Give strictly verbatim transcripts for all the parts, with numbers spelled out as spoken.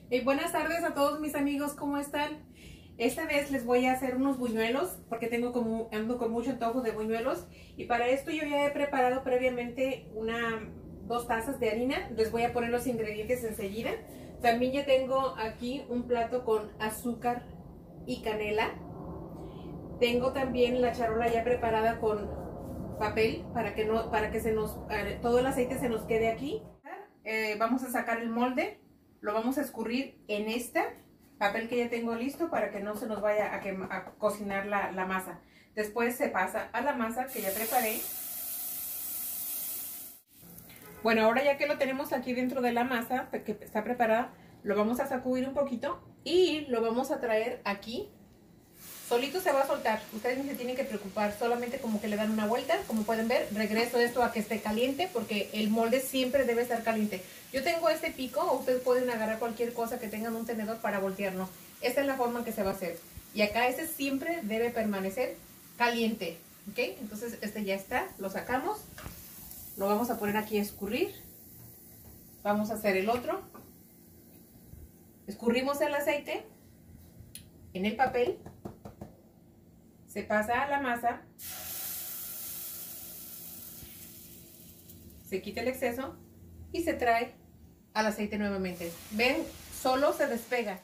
Eh, buenas tardes a todos mis amigos, ¿cómo están? Esta vez les voy a hacer unos buñuelos porque tengo como, ando con mucho antojo de buñuelos, y para esto yo ya he preparado previamente una, dos tazas de harina. Les voy a poner los ingredientes enseguida. También ya tengo aquí un plato con azúcar y canela. Tengo también la charola ya preparada con papel para que, no, para que se nos, eh, todo el aceite se nos quede aquí. Eh, vamos a sacar el molde, lo vamos a escurrir en este papel que ya tengo listo para que no se nos vaya a, quema, a cocinar la, la masa. Después se pasa a la masa que ya preparé. Bueno, ahora ya que lo tenemos aquí dentro de la masa que está preparada, lo vamos a sacudir un poquito y lo vamos a traer aquí. Solito se va a soltar, ustedes no se tienen que preocupar, solamente como que le dan una vuelta. Como pueden ver, regreso esto a que esté caliente porque el molde siempre debe estar caliente. Yo tengo este pico, o ustedes pueden agarrar cualquier cosa que tengan un tenedor para voltearlo. Esta es la forma en que se va a hacer. Y acá este siempre debe permanecer caliente, ¿ok? Entonces este ya está, lo sacamos, lo vamos a poner aquí a escurrir. Vamos a hacer el otro. Escurrimos el aceite en el papel. Se pasa a la masa, se quita el exceso y se trae al aceite nuevamente. Ven, solo se despega.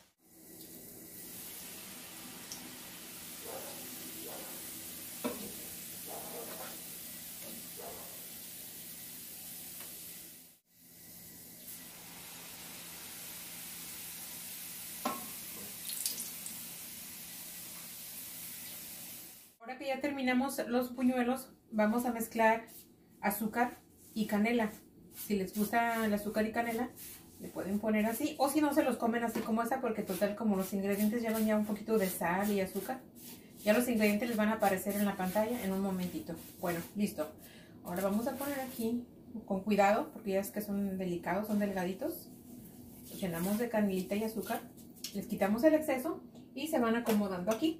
Ahora que ya terminamos los buñuelos, vamos a mezclar azúcar y canela. Si les gusta el azúcar y canela, le pueden poner así, o si no, se los comen así como esta, porque total, como los ingredientes llevan ya un poquito de sal y azúcar, ya los ingredientes les van a aparecer en la pantalla en un momentito. Bueno, listo. Ahora vamos a poner aquí, con cuidado, porque ya es que son delicados, son delgaditos. Los llenamos de canelita y azúcar, les quitamos el exceso y se van acomodando aquí.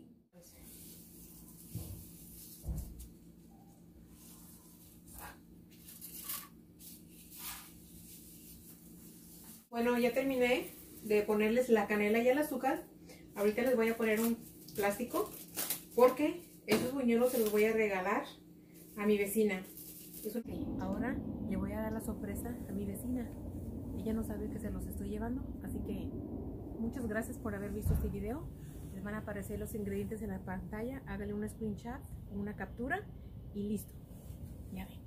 Bueno, ya terminé de ponerles la canela y el azúcar. Ahorita les voy a poner un plástico porque estos buñuelos se los voy a regalar a mi vecina. Ahora le voy a dar la sorpresa a mi vecina. Ella no sabe que se los estoy llevando, así que muchas gracias por haber visto este video. Les van a aparecer los ingredientes en la pantalla. Háganle un screenshot, una captura y listo. Ya ven.